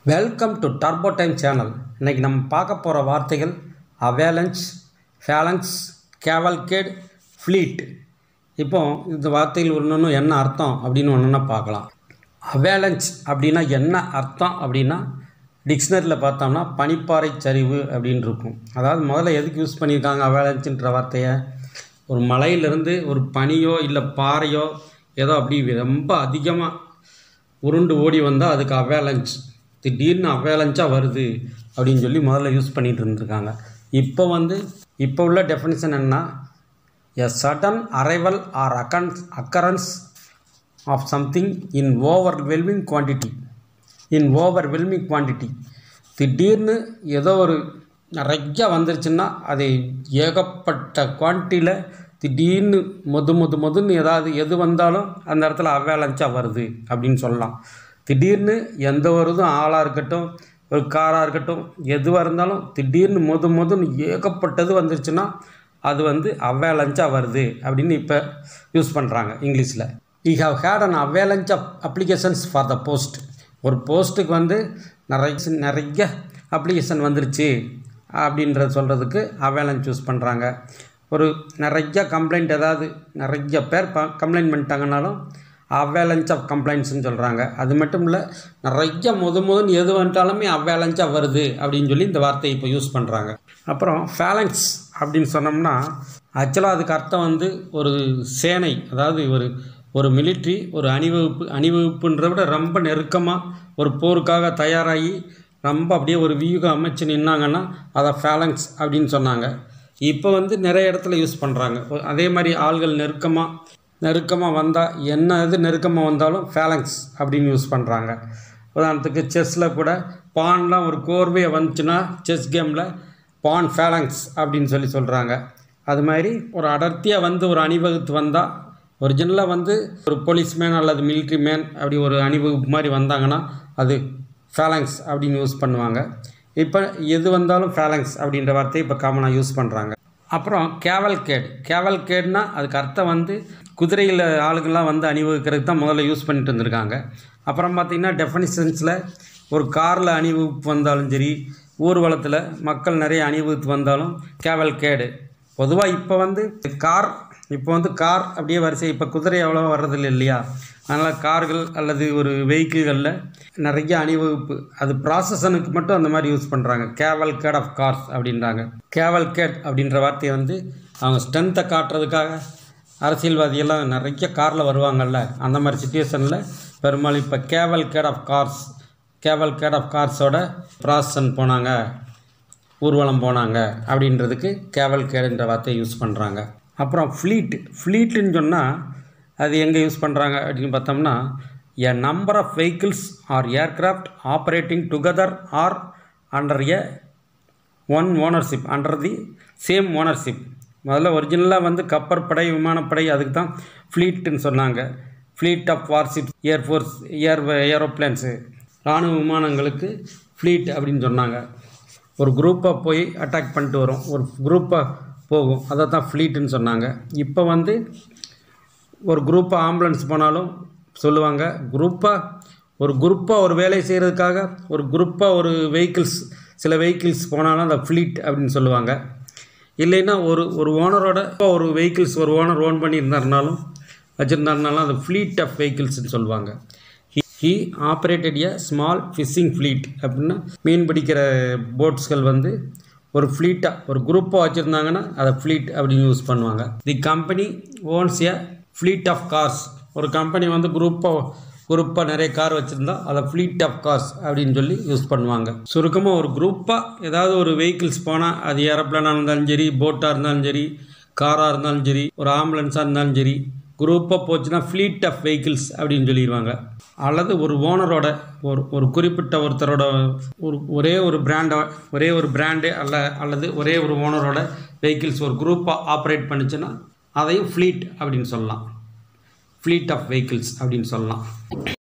Welcome to turbo time channel. இன்றைக்கி நம்ம பார்க்க போகிற வார்த்தைகள் அவேலன்ச், ஃபேலங்ஸ், கேவல்கேட், ஃப்ளீட். இப்போ இந்த வார்த்தைகள் ஒன்று என்ன அர்த்தம் அப்படின்னு ஒன்றுன்னா பார்க்கலாம். அவேலன்ச் அப்படின்னா என்ன அர்த்தம் அப்படின்னா, டிக்ஷனரியில் பார்த்தோம்னா பனிப்பாறை சரிவு அப்படின்னு இருக்கும். அதாவது முதல்ல எதுக்கு யூஸ் பண்ணியிருக்காங்க அவேலன்ச்சுன்ற வார்த்தையை? ஒரு மலையிலேருந்து ஒரு பனியோ இல்லை பாறையோ ஏதோ அப்படி ரொம்ப அதிகமாக உருண்டு ஓடி வந்தால் அதுக்கு அவேலன்ச், திடீர்னு அவேலன்ச்சாக வருது அப்படின்னு சொல்லி முதல்ல யூஸ் பண்ணிகிட்டு இருந்திருக்காங்க. இப்போ உள்ள டெஃபினிஷன் என்ன? A sudden arrival or occurrence of something in overwhelming quantity. திடீர்னு ஏதோ ஒரு நிறையா வந்துருச்சுன்னா அது ஏகப்பட்ட குவான்டிட்டியில் திடீர்னு மொதுன்னு ஏதாவது எது வந்தாலும் அந்த இடத்துல அவேலன்ச்சாக வருது அப்படின்னு சொல்லலாம். திடீர்னு எந்த ஒரு இதுவும் ஆளாக இருக்கட்டும், ஒரு காராக இருக்கட்டும், எதுவாக இருந்தாலும் திடீர்னு மொதுன்னு ஏகப்பட்டது வந்துருச்சுன்னா அது அவேலன்ச்சாக வருது அப்படின்னு இப்போ யூஸ் பண்ணுறாங்க இங்கிலீஷில். We have had an avalanche of applications for the post. ஒரு போஸ்ட்டுக்கு நிறைய அப்ளிகேஷன் வந்துருச்சு அப்படின்றத சொல்கிறதுக்கு அவேலன்ச் யூஸ் பண்ணுறாங்க. ஒரு நிறைய கம்ப்ளைண்ட், ஏதாவது நிறைய பேர் கம்ப்ளைண்ட் பண்ணிட்டாங்கனாலும் அவேலன்ச் ஆஃப் கம்ப்ளைண்ட்ஸ்ன்னு சொல்கிறாங்க. அது மட்டும் இல்லை, நிறைய மொதன்னு எது வந்துட்டாலுமே அவேலன்ச்சாக வருது அப்படின்னு சொல்லி இந்த வார்த்தையை இப்போ யூஸ் பண்ணுறாங்க. அப்புறம் ஃபேலங்ஸ் அப்படின்னு சொன்னோம்னா, ஆக்சுவலாக அதுக்கு அர்த்தம் ஒரு சேனை, அதாவது ஒரு மிலிட்ரி, ஒரு அணிவகுப்புன்றத விட ரொம்ப நெருக்கமாக ஒரு போருக்காக தயாராகி ரொம்ப அப்படியே ஒரு வியூகம் அமைச்சு நின்னாங்கன்னா அதை ஃபேலங்ஸ் அப்படின்னு சொன்னாங்க. இப்போ நிறைய இடத்துல யூஸ் பண்ணுறாங்க. அதே மாதிரி ஆள்கள் நெருக்கமாக வந்தால் நெருக்கமாக வந்தாலும் ஃபேலங்ஸ் அப்படின்னு யூஸ் பண்ணுறாங்க. உதாரணத்துக்கு செஸ்ஸில் கூட பான்லாம் ஒரு கோர்வையை வந்துச்சுன்னா செஸ் கேமில் பான் ஃபேலங்ஸ் அப்படின்னு சொல்கிறாங்க. அது மாதிரி ஒரு அடர்த்தியாக ஒரு அணிவகுத்து வந்தால், ஒரிஜினலாக ஒரு போலீஸ்மேன் அல்லது மிலிட்ரி மேன் அப்படி ஒரு அணிவகுப்பு மாதிரி வந்தாங்கன்னா அது ஃபேலங்ஸ் அப்படின்னு யூஸ் பண்ணுவாங்க. இப்போ எது வந்தாலும் ஃபேலங்ஸ் அப்படின்ற வார்த்தையை இப்போ காமனாக யூஸ் பண்ணுறாங்க. அப்புறம் கேவல்கேட்னா அதுக்கு அர்த்தம் குதிரையில் ஆளுங்கள்லாம் அணிவகுக்கிறதுக்கு தான் முதல்ல யூஸ் பண்ணிட்டு இருந்திருக்காங்க. அப்புறம் பார்த்திங்கன்னா டெஃபினிஷன்ஸில் ஒரு காரில் அணிவகுப்பு வந்தாலும் சரி, ஊர்வலத்தில் மக்கள் நிறைய அணிவகுத்து வந்தாலும் கேவல்கேடு. பொதுவாக இப்போ கார் அப்படியே வரிசை, இப்போ குதிரை அவ்வளோ வர்றதில்லை இல்லையா? அதனால் கார்கள் அல்லது ஒரு வெஹிக்கிள்களில் நிறைய அணிவகுப்பு, அது ப்ராசஸனுக்கு மட்டும் அந்த மாதிரி யூஸ் பண்ணுறாங்க. கேவல்கேட் ஆஃப் கார்ஸ் அப்படின்றாங்க. கேவல்கேட் அப்படின்ற வார்த்தையை அவங்க ஸ்ட்ரென்த்தை காட்டுறதுக்காக அரசியல்வாதியெல்லாம் நிறைய காரில் வருவாங்கள்ல, அந்த மாதிரி சுச்சுவேஷனில் பெரும்பாலும் இப்போ கேவல்கேட் ஆஃப் கார்ஸோட ப்ராசஸன் போனாங்க, ஊர்வலம் போனாங்க அப்படின்றதுக்கு கேவல்கேடுன்ற வார்த்தையை யூஸ் பண்ணுறாங்க. அப்புறம் ஃப்ளீட்டுன்னு சொன்னால் அது எங்கே யூஸ் பண்ணுறாங்க அப்படின்னு பார்த்தோம்னா, a number of vehicles or aircraft operating together or under one ownership under the same ownership. முதல்ல ஒரிஜினலாக கப்பற்படை, விமானப்படை, அதுக்கு தான் ஃப்ளீட்டுன்னு சொன்னாங்க. Fleet of warships, air force, aeroplanes, இராணுவ விமானங்களுக்கு ஃப்ளீட் அப்படின்னு சொன்னாங்க. ஒரு குரூப்பாக போய் அட்டாக் பண்ணிட்டு வரும், ஒரு குரூப்பாக போகும், அதை தான் ஃப்ளீட்டுன்னு சொன்னாங்க. இப்போ ஒரு குரூப்பாக ஆம்புலன்ஸ் போனாலும் சொல்லுவாங்க, ஒரு குரூப்பாக ஒரு வேலை செய்கிறதுக்காக ஒரு குரூப்பாக ஒரு சில வெஹிக்கிள்ஸ் போனாலும் அந்த ஃப்ளீட் அப்படின்னு சொல்லுவாங்க. இல்லைன்னா ஒரு ஓனரோட ஒரு வெஹிக்கிள்ஸ் ஒரு ஓனர் ஓன் பண்ணியிருந்தாருனாலும் வச்சுருந்தாருனாலும் அந்த ஃப்ளீட் ஆஃப் வெஹிக்கிள்ஸ்னு சொல்லுவாங்க. He operated a small fishing fleet அப்படின்னா மீன் பிடிக்கிற போட்ஸ்கள் ஒரு ஃப்ளீட்டாக ஒரு குரூப்பாக வச்சுருந்தாங்கன்னா அதை ஃப்ளீட் அப்படின்னு யூஸ் பண்ணுவாங்க. The company owns a fleet of cars. ஒரு கம்பெனி குரூப்பாக நிறைய கார் வச்சுருந்தா அதை ஃப்ளீட் ஆஃப் கார்ஸ் அப்படின்னு சொல்லி யூஸ் பண்ணுவாங்க. சுருக்கமாக ஒரு குரூப்பாக ஏதாவது ஒரு வெஹிக்கிள்ஸ் போனால், அது ஏரோப்ளேனாக இருந்தாலும் சரி, போட்டாக இருந்தாலும் சரி, காராக இருந்தாலும் சரி, ஒரு ஆம்புலன்ஸாக இருந்தாலும் சரி, குரூப்பாக போச்சுன்னா ஃப்ளீட் ஆஃப் வெஹிக்கிள்ஸ் அப்படின்னு சொல்லிடுவாங்க. அல்லது ஒரு ஓனரோட ஒரு குறிப்பிட்ட ஒருத்தரோட ஒரே ஒரு பிராண்டு அல்லது ஒரே ஒரு ஓனரோட வெஹிக்கிள்ஸ் ஒரு குரூப்பாக ஆப்ரேட் பண்ணிச்சுன்னா அதையும் ஃப்ளீட் அப்படின்னு சொல்லலாம். ஃப்ளீட் ஆஃப் வெஹிக்கிள்ஸ் அப்படின்னு சொல்லலாம்.